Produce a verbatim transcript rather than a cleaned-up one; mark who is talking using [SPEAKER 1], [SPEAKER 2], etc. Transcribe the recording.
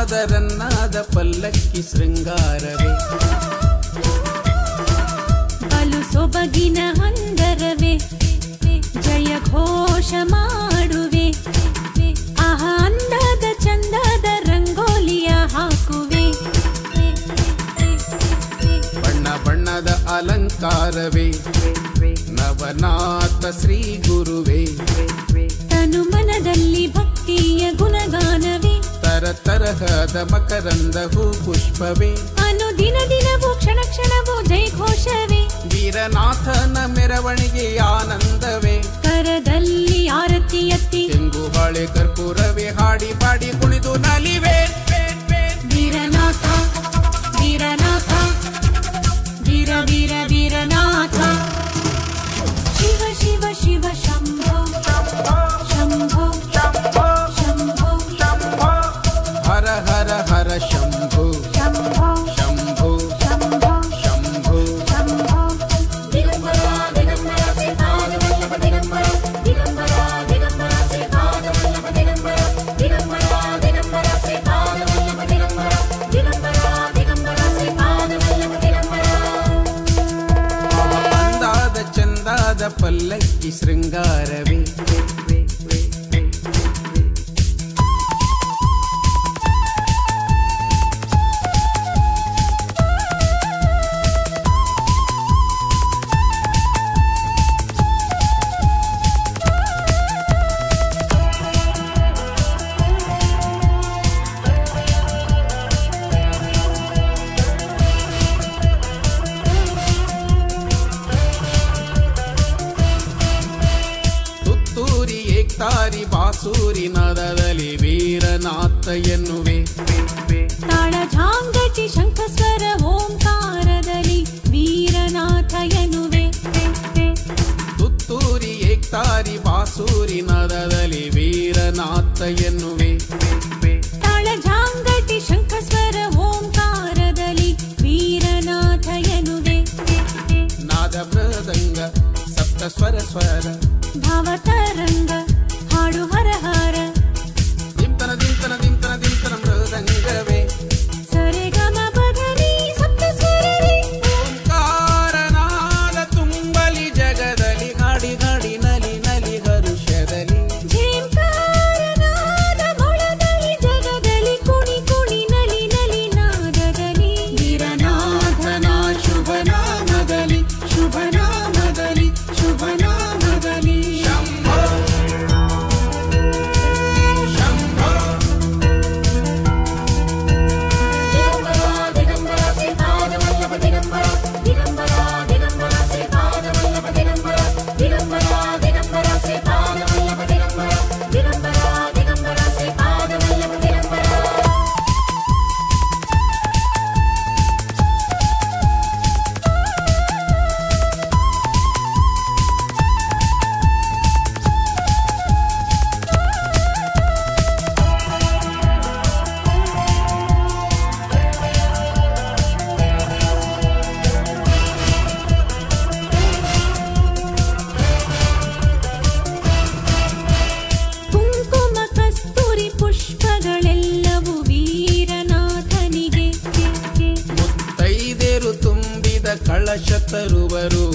[SPEAKER 1] ಆದರನ್ನಾದ ಪಲ್ಲಕ್ಕಿ ಶೃಂಗಾರವೇ
[SPEAKER 2] ಬಲು ಸೊಬಗಿನ ಹಂದರವೇ ಜಯ ಘೋಷ ಮಾಡುವೆ ಆಹ ಅಂದದ ಚಂದದ ರಂಗೋಲಿಯ ಹಾಕುವೆ
[SPEAKER 1] ಬಣ್ಣ ಬಣ್ಣದ ಅಲಂಕಾರವೇ ನವನಾಥ ಶ್ರೀ ಗುರುವೇ
[SPEAKER 2] ತನು ಮನದಲ್ಲಿ ಭಕ್ತಿಯ ಗುಣಗಾನವೇ
[SPEAKER 1] ತರ ತರಹದ ಮಕರಂದ ಹೂ ಪುಷ್ಪವೇ
[SPEAKER 2] ಅನು ದಿನ ದಿನವೂ ಕ್ಷಣ ಕ್ಷಣವೂ ಜಯ ಘೋಷವೇ
[SPEAKER 1] ವೀರನಾಥನ ಮೆರವಣಿಗೆ ಆನಂದವೇ
[SPEAKER 2] ಕರದಲ್ಲಿ ಆರತಿ ಎತ್ತಿ
[SPEAKER 1] ತೆಂಗು ಬಾಳೆ ಕರ್ಪೂರವೇ ಹಾಡಿ ಪಾಡಿ ಕುಣಿದು ನಲಿವೆ
[SPEAKER 2] ವೀರನಾಥ ವೀರನಾಥ ವೀರ ವೀರ ವೀರನಾಥ ಶಿವ ಶಿವ ಶಿವ ಶಂಭೋ ಶಂಭೋ ಶಂಭೋ
[SPEAKER 1] ಹರ ಹರ ಹರ ಶಂಭೋ
[SPEAKER 2] ಶಂಭೋ
[SPEAKER 1] ಶಂಭೋ
[SPEAKER 2] ಶಂಭೋ
[SPEAKER 1] ಶಂಭೋ
[SPEAKER 2] ಶಂಭೋ ದಿಗಂಬರ ದಿಗಂಬರ ಶ್ರೀಪಾದ ವಲ್ಲಭ ದಿಗಂಬರ ದಿಗಂಬರ ದಿಗಂಬರ ಶ್ರೀಪಾದ ವಲ್ಲಭ ದಿಗಂಬರ ದಿಗಂಬರ ದಿಗಂಬರ ಶ್ರೀಪಾದ ವಲ್ಲಭ ದಿಗಂಬರ ದಿಗಂಬರ ದಿಗಂಬರ ಶ್ರೀಪಾದ ವಲ್ಲಭ ದಿಗಂಬರ
[SPEAKER 1] ಅಂದಾದ ಚಂದಾದ ಪಲ್ಲಕ್ಕಿ ಶೃಂಗಾರವೇ ತಾರಿ ಬಾಸೂರಿ ನಾದದಲ್ಲಿ ವೀರನಾಥ ಎನ್ನುವೆ
[SPEAKER 2] ತಾಳ ಝಾಂಗಟಿ ಶಂಖಸ್ವರ ಓಂಕಾರದಲ್ಲಿ ವೀರನಾಥ ಎನ್ನುವೆ
[SPEAKER 1] ತುತ್ತೂರಿ ಏಕ್ತಾರಿ ಬಾಸೂರಿ ನಾದದಲ್ಲಿ ವೀರನಾಥ ಎನ್ನುವೆ
[SPEAKER 2] ತಾಳ ಝಾಂಗಟಿ ಶಂಖಸ್ವರ ಓಂಕಾರದಲ್ಲಿ ವೀರನಾಥ ಎನ್ನುವೆ
[SPEAKER 1] ನಾದ ಮೃದಂಗ ಸಪ್ತ ಸ್ವರ ಸ್ವರ
[SPEAKER 2] ಭಾವತರಂಗ ಹಾಡು ಹರ ಹರ
[SPEAKER 1] ದಿಂತನ ದಿಂತನ ದಿಂತನ ದಿಂತನ ಮೃದಂಗವೇ
[SPEAKER 2] ಸರಿಗಮ ಬದಲಿ ಸಪ್ತ ಸ್ವರವೇ
[SPEAKER 1] ಓಂಕಾರನಾದ ತುಂಬಲಿ ಜಗದಲ್ಲಿ ಹಾಡಿ ಹಾಡಿ ನಲಿ ನಲಿ ಹರುಷದಲ್ಲಿ
[SPEAKER 2] ಝೇಂಕಾರನಾದ ಮೊಳದಲ್ಲಿ ಜಗದಲ್ಲಿ ಕುಣಿ ಕುಣಿ ನಲಿ ನಲಿ ನಾದದಲ್ಲಿ
[SPEAKER 1] ವೀರನಾಥನ ಶುಭ ನಾಮದಲ್ಲಿ
[SPEAKER 2] ಶುಭ ನಾಮದಲ್ಲಿ ಶುಭ ನಾಮದಲ್ಲಿ
[SPEAKER 1] ಶಂಭೋ ಶಂಭೋ
[SPEAKER 2] ದಿಗಂಬರ ಶ್ರೀಪಾದ ವಲ್ಲಭ ದಿಗಂಬರ ದಿಗಂಬರ ದಿಗಂಬರ ಶ್ರೀಪಾದ ವಲ್ಲಭ ದಿಗಂಬರ ದಿಗಂಬರ ದಿಗಂಬರ ಶ್ರೀಪಾದ ವಲ್ಲಭ ದಿಗಂಬರ ದಿಗಂಬರ ದಿಗಂಬರ ಶ್ರೀಪಾದ ವಲ್ಲಭ ದಿಗಂಬರ ಕುಂಕುಮ ಕಸ್ತೂರಿ ಪುಷ್ಪಗಳೆಲ್ಲವೂ ವೀರನಾಥನಿಗೆ
[SPEAKER 1] ಮುತ್ತೈದೇರು ತುಂಬಿದ ಕಳಶ ತರುವರು